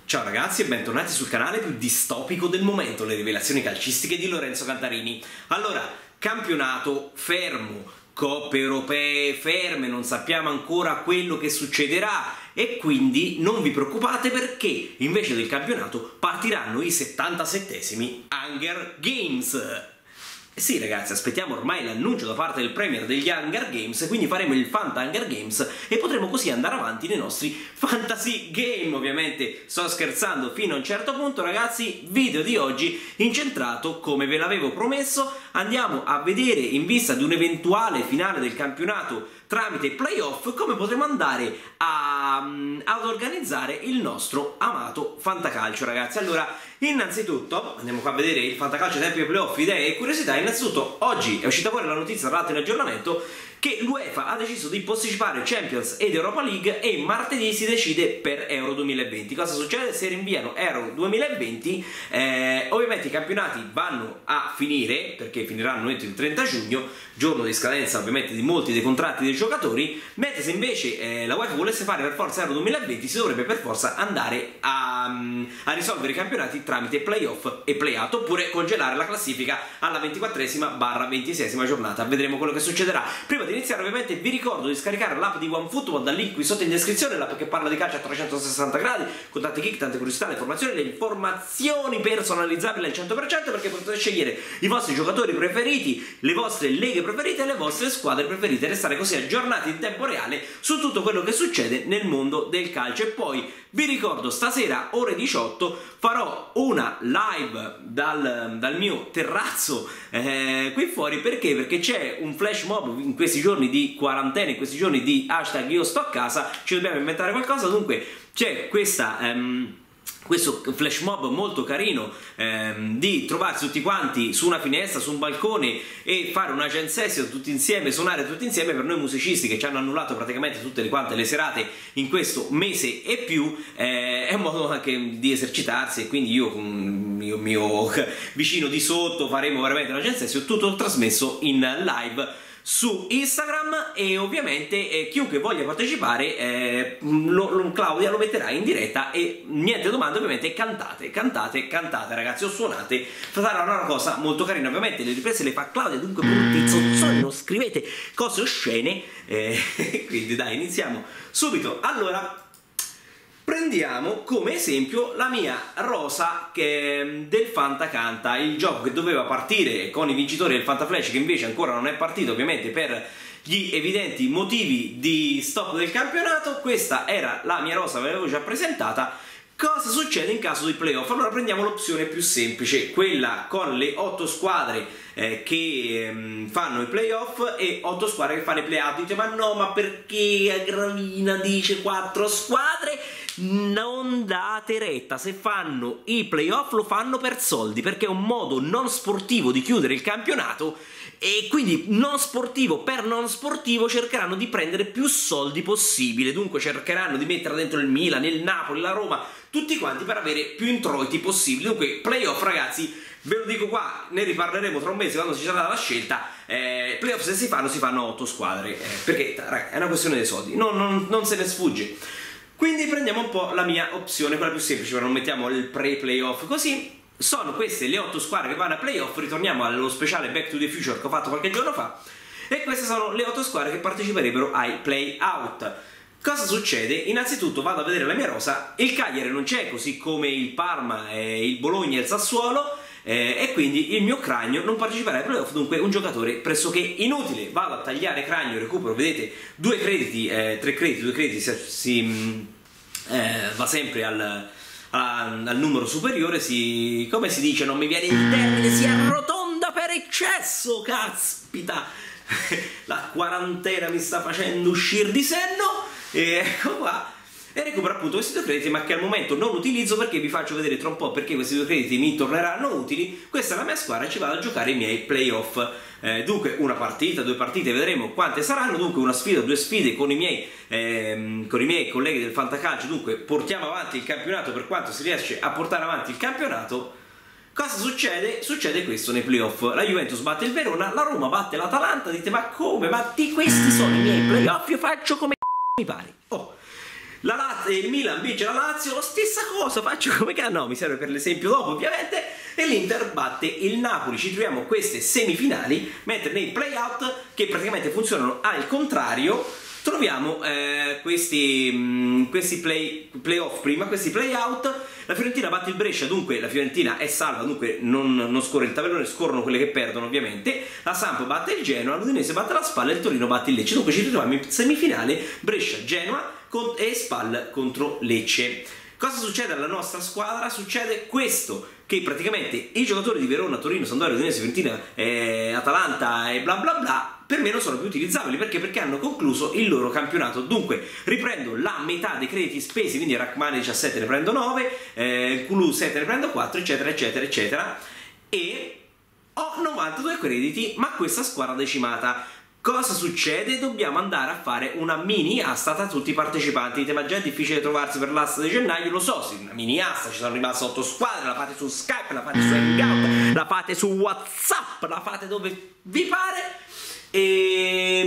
Ciao ragazzi e bentornati sul canale più distopico del momento, le rivelazioni calcistiche di Lorenzo Cantarini. Allora, campionato fermo, coppe europee ferme, non sappiamo ancora quello che succederà e quindi non vi preoccupate perché invece del campionato partiranno i 77esimi Hunger Games. Sì ragazzi, aspettiamo ormai l'annuncio da parte del premier degli Hunger Games, quindi faremo il Fanta Hunger Games e potremo così andare avanti nei nostri fantasy game. Ovviamente sto scherzando fino a un certo punto ragazzi. Video di oggi incentrato, come ve l'avevo promesso, andiamo a vedere in vista di un eventuale finale del campionato tramite playoff come potremo andare ad organizzare il nostro amato fantacalcio ragazzi. Allora, innanzitutto andiamo qua a vedere il fantacalcio, tempi e playoff, idee e curiosità. Innanzitutto oggi è uscita fuori la notizia, tra l'altro in aggiornamento, che l'UEFA ha deciso di posticipare Champions ed Europa League e martedì si decide per Euro 2020. Cosa succede? Se rinviano Euro 2020 ovviamente i campionati vanno a finire, perché finiranno entro il 30 giugno, giorno di scadenza ovviamente di molti dei contratti dei giocatori, mentre se invece la UEFA volesse fare per forza Euro 2020 si dovrebbe per forza andare a risolvere i campionati tramite playoff e playout, oppure congelare la classifica alla 24esima/26esima giornata. Vedremo quello che succederà. Prima di iniziare ovviamente vi ricordo di scaricare l'app di OneFootball dal link qui sotto in descrizione, l'app che parla di calcio a 360 gradi, con tante kick, tante curiosità, le informazioni personalizzabili al 100%, perché potete scegliere i vostri giocatori preferiti, le vostre leghe preferite e le vostre squadre preferite, restare così aggiornati in tempo reale su tutto quello che succede nel mondo del calcio. E poi vi ricordo, stasera ore 18 farò una live dal mio terrazzo qui fuori. Perché c'è un flash mob in questi giorni di quarantena, in questi giorni di hashtag io sto a casa, ci dobbiamo inventare qualcosa. Dunque c'è questo flash mob molto carino di trovarsi tutti quanti su una finestra, su un balcone e fare una jam session tutti insieme, suonare tutti insieme. Per noi musicisti che ci hanno annullato praticamente tutte le serate in questo mese e più, è un modo anche di esercitarsi, e quindi io con il mio vicino di sotto faremo veramente una jam session, tutto trasmesso in live su Instagram. E ovviamente chiunque voglia partecipare, Claudia lo metterà in diretta e niente domande, ovviamente cantate ragazzi, o suonate. Sarà una cosa molto carina. Ovviamente le riprese le fa Claudia, dunque brutti zozzoni, non scrivete cose oscene, quindi dai, iniziamo subito. Allora, prendiamo come esempio la mia rosa del Fantacanta, il gioco che doveva partire con i vincitori del Fantaflash, che invece ancora non è partito ovviamente per gli evidenti motivi di stop del campionato. Questa era la mia rosa, ve l'avevo già presentata. Cosa succede in caso di playoff? Allora prendiamo l'opzione più semplice, quella con le 8 squadre che fanno i playoff e 8 squadre che fanno i playout. Dite, ma no, ma perché Gravina dice 4 squadre? Non date retta, se fanno i playoff lo fanno per soldi, perché è un modo non sportivo di chiudere il campionato, e quindi non sportivo per non sportivo cercheranno di prendere più soldi possibile. Dunque cercheranno di mettere dentro il Milan, il Napoli, la Roma, tutti quanti, per avere più introiti possibili. Dunque playoff ragazzi, ve lo dico qua, ne riparleremo tra un mese quando ci sarà la scelta. Playoff se si fanno 8 squadre, perché ragazzi, è una questione dei soldi, non se ne sfugge. Quindi prendiamo un po' la mia opzione, quella più semplice, ma non mettiamo il pre-playoff così. Sono queste le 8 squadre che vanno a playoff. Ritorniamo allo speciale Back to the Future che ho fatto qualche giorno fa, e queste sono le 8 squadre che parteciperebbero ai playout. Cosa succede? Innanzitutto vado a vedere la mia rosa. Il Cagliari non c'è, così come il Parma, il Bologna e il Sassuolo, e quindi il mio Cragno non parteciperà ai playoff, dunque un giocatore pressoché inutile. Vado a tagliare Cragno, recupero, vedete, 2 crediti, 3 crediti, 2 crediti, va sempre al numero superiore, come si dice, non mi viene il termine, si arrotonda per eccesso, caspita, la quarantena mi sta facendo uscire di senno, e ecco qua. E recupero appunto questi 2 crediti, ma che al momento non utilizzo, perché vi faccio vedere tra un po' perché questi 2 crediti mi torneranno utili. Questa è la mia squadra e ci vado a giocare i miei playoff. Dunque una partita, 2 partite, vedremo quante saranno. Dunque una sfida, 2 sfide con i miei colleghi del Fantacalcio. Dunque portiamo avanti il campionato per quanto si riesce a portare avanti il campionato. Cosa succede? Succede questo nei playoff. La Juventus batte il Verona, la Roma batte l'Atalanta. Dite, ma come? Ma questi sono i miei playoff, io faccio come mi pare. il Milan vince la Lazio, la stessa cosa, faccio come che no, mi serve per l'esempio dopo ovviamente, e l'Inter batte il Napoli. Ci troviamo queste semifinali, mentre nei playout, che praticamente funzionano al contrario, troviamo questi playoff prima, questi playout. La Fiorentina batte il Brescia, dunque la Fiorentina è salva, dunque non scorre il tabellone, scorrono quelle che perdono ovviamente. La Samp batte il Genoa, l'Udinese batte la Spal e il Torino batte il Lecce. Dunque ci ritroviamo in semifinale Brescia-Genoa e Spal contro Lecce. Cosa succede alla nostra squadra? Succede questo, che praticamente i giocatori di Verona, Torino, Sampdoria, Udinese, Fiorentina, Atalanta e bla bla bla per me non sono più utilizzabili. Perché hanno concluso il loro campionato. Dunque riprendo la metà dei crediti spesi, quindi Rachmani 17 ne prendo 9, Kulu 7 ne prendo 4, eccetera eccetera eccetera, e ho 92 crediti, ma questa squadra decimata. Cosa succede? Dobbiamo andare a fare una mini asta tra tutti i partecipanti. Dite, ma già è difficile trovarsi per l'asta di gennaio, lo so, sì, una mini asta, ci sono rimaste 8 squadre, la fate su Skype, la fate su Hangout, la fate su WhatsApp, la fate dove vi pare. E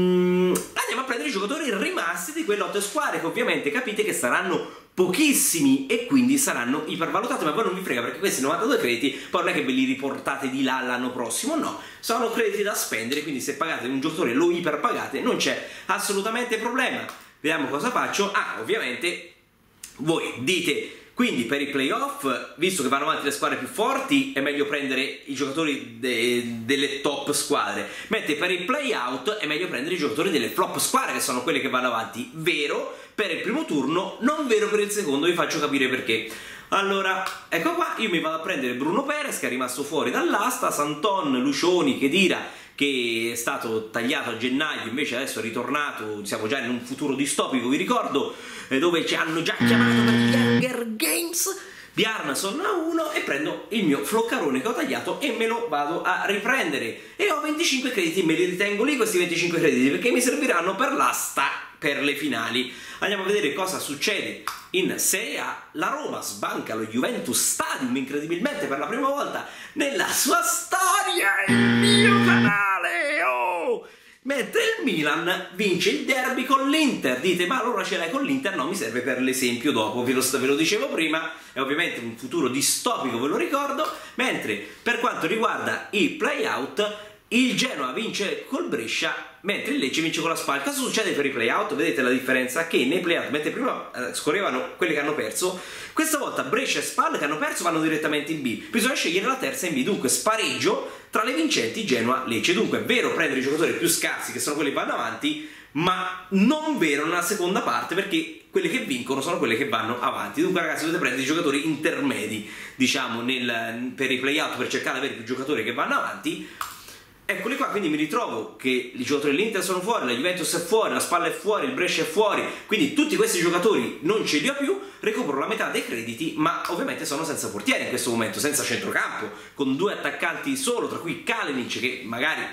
andiamo a prendere i giocatori rimasti di quelle 8 squadre, che ovviamente capite che saranno pochissimi e quindi saranno ipervalutati, ma poi non vi frega, perché questi 92 crediti poi non è che ve li riportate di là l'anno prossimo, no, sono crediti da spendere, quindi se pagate un giocatore lo iperpagate, non c'è assolutamente problema. Vediamo cosa faccio. Ovviamente voi dite, quindi per i playoff, visto che vanno avanti le squadre più forti, è meglio prendere i giocatori delle top squadre, mentre per i playout è meglio prendere i giocatori delle flop squadre, che sono quelle che vanno avanti. Vero per il primo turno, non vero per il secondo, vi faccio capire perché. Allora, ecco qua, io mi vado a prendere Bruno Perez, che è rimasto fuori dall'asta, Santon, Lucioni, Khedira, che è stato tagliato a gennaio, invece adesso è ritornato, siamo già in un futuro distopico, vi ricordo, dove ci hanno già chiamato per gli Hunger Games. Bjarnason a 1 e prendo il mio floccarone che ho tagliato e me lo vado a riprendere, e ho 25 crediti, me li ritengo lì questi 25 crediti perché mi serviranno per l'asta per le finali. Andiamo a vedere cosa succede in Serie A. La Roma sbanca lo Juventus Stadium incredibilmente per la prima volta nella sua storia, il mio canale, oh! Mentre il Milan vince il derby con l'Inter. Dite, ma allora ce l'hai con l'Inter? No, mi serve per l'esempio dopo, ve lo dicevo prima, è ovviamente un futuro distopico, ve lo ricordo. Mentre per quanto riguarda i playout, il Genoa vince col Brescia, mentre il Lecce vince con la Spal. Cosa succede per i playout? Vedete la differenza? Che nei playout, mentre prima scorrevano quelli che hanno perso, questa volta Brescia e Spal che hanno perso vanno direttamente in B. Bisogna scegliere la terza in B, dunque spareggio tra le vincenti Genoa-Lecce. Dunque è vero prendere i giocatori più scarsi, che sono quelli che vanno avanti, ma non vero nella seconda parte, perché quelle che vincono sono quelle che vanno avanti. Dunque ragazzi, dovete prendere i giocatori intermedi, diciamo, per i playout, per cercare di avere più giocatori che vanno avanti. Eccoli qua, quindi mi ritrovo che i giocatori dell'Inter sono fuori, la Juventus è fuori, la Spalla è fuori, il Brescia è fuori, quindi tutti questi giocatori non ce li ho più, recupero la metà dei crediti, ma ovviamente sono senza portiere in questo momento, senza centrocampo, con 2 attaccanti solo, tra cui Kalinic, che magari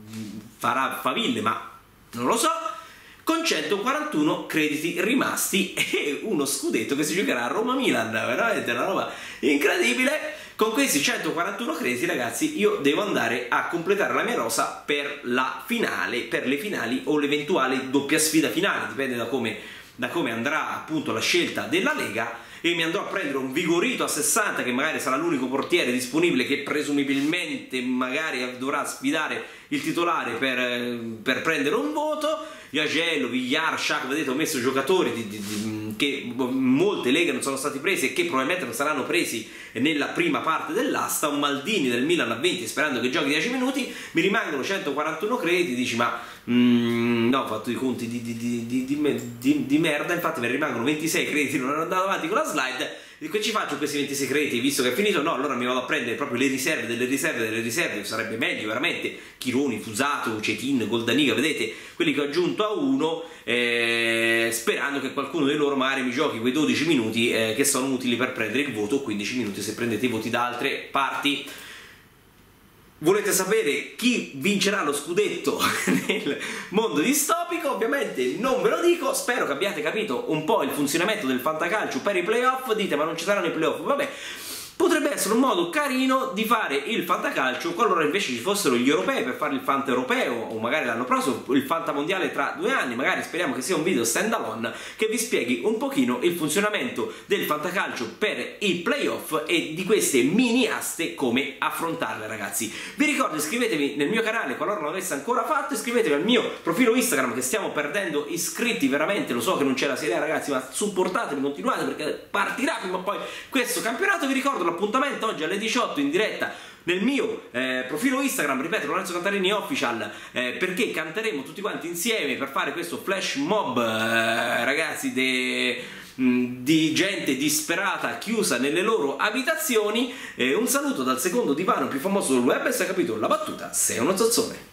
farà faville, ma non lo so, con 141 crediti rimasti e uno scudetto che si giocherà a Roma-Milan, veramente una roba incredibile. Con questi 141 crediti, ragazzi, io devo andare a completare la mia rosa per la finale, per le finali o l'eventuale doppia sfida finale, dipende da come andrà appunto la scelta della Lega, e mi andrò a prendere un Vigorito a 60, che magari sarà l'unico portiere disponibile che presumibilmente magari dovrà sfidare il titolare per prendere un voto. Iagello, Villar, Sciacco, vedete, ho messo giocatori che molte leghe non sono stati presi e che probabilmente non saranno presi nella prima parte dell'asta. Un Maldini del Milan a 20 sperando che giochi 10 minuti, mi rimangono 141 crediti, dici ma no, ho fatto i conti di merda, infatti mi rimangono 26 crediti, non ero andato avanti con la slide. Che ci faccio questi 26 crediti visto che è finito? No, allora mi vado a prendere proprio le riserve delle riserve, sarebbe meglio veramente. Chironi, Fusato, Cetin, Goldaniga, vedete, quelli che ho aggiunto a 1, sperando che qualcuno di loro magari mi giochi quei 12 minuti che sono utili per prendere il voto, 15 minuti se prendete i voti da altre parti. Volete sapere chi vincerà lo scudetto nel mondo distopico? Ovviamente non ve lo dico, spero che abbiate capito un po' il funzionamento del fantacalcio per i playoff. Dite, ma non ci saranno i playoff? Vabbè, potrebbe potrebbe essere un modo carino di fare il fantacalcio qualora invece ci fossero gli europei, per fare il fanta europeo o magari l'anno prossimo il fanta mondiale tra 2 anni. Magari speriamo che sia un video stand alone che vi spieghi un pochino il funzionamento del fantacalcio per i playoff e di queste mini aste, come affrontarle, ragazzi. Vi ricordo, iscrivetevi nel mio canale qualora non l'avesse ancora fatto, iscrivetevi al mio profilo Instagram che stiamo perdendo iscritti veramente, lo so che non c'è la serie, ragazzi, ma supportatemi, continuate perché partirà prima o poi questo campionato. Vi ricordo l'appuntamento oggi alle 18 in diretta nel mio profilo Instagram, ripeto, Lorenzo Cantarini Official, perché canteremo tutti quanti insieme per fare questo flash mob, ragazzi, di gente disperata chiusa nelle loro abitazioni. Un saluto dal secondo divano più famoso del web, e se hai capito la battuta sei uno zozzone.